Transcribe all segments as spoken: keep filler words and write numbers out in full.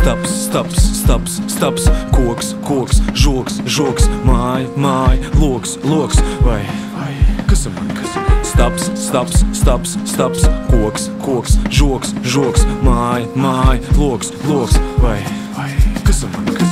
Staps, staps, staps, staps, koks, koks, žoks, žoks, māja, māja, loks, loks, vai, vai, kas man, kas man? Staps, staps, staps, staps, koks, koks, žoks, žoks, māja, māja, loks, loks, vai, vai, kas man, kas man?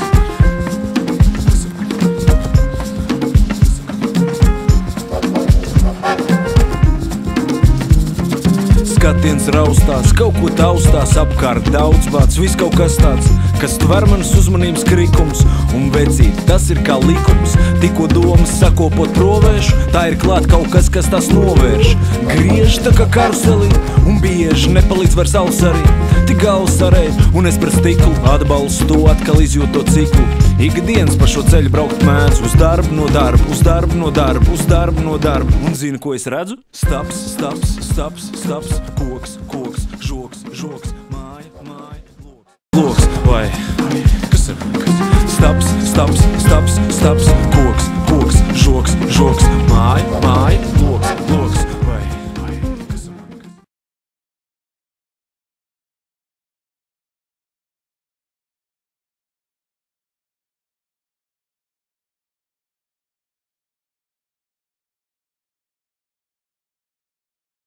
Skatiens raustās, kaut ko taustās, apkārt daudz bāds, viss kaut kas tāds, kas tver manas uzmanības krikums. Un vecīt, tas ir kā likums, tikko domas sakopot provēšu, tā ir klāt kaut kas, kas tās novērš. Griež tā kā karuselī, un bieži nepalīdz vairs alus arī, tik galvas arēj, un es pret stiklu atbalstu to, atkal izjūt to ciklu. Ikdienas pa šo ceļu braukt mēdz, uz darbu no darba, uz darbu no darba, uz darbu no darba. Un zini, ko es redzu? Staps, staps, staps, staps, koks, koks, žoks, žoks, māja, māja, loks, loks, vai, vai, kas ir, kas ir? Staps, staps, staps, staps,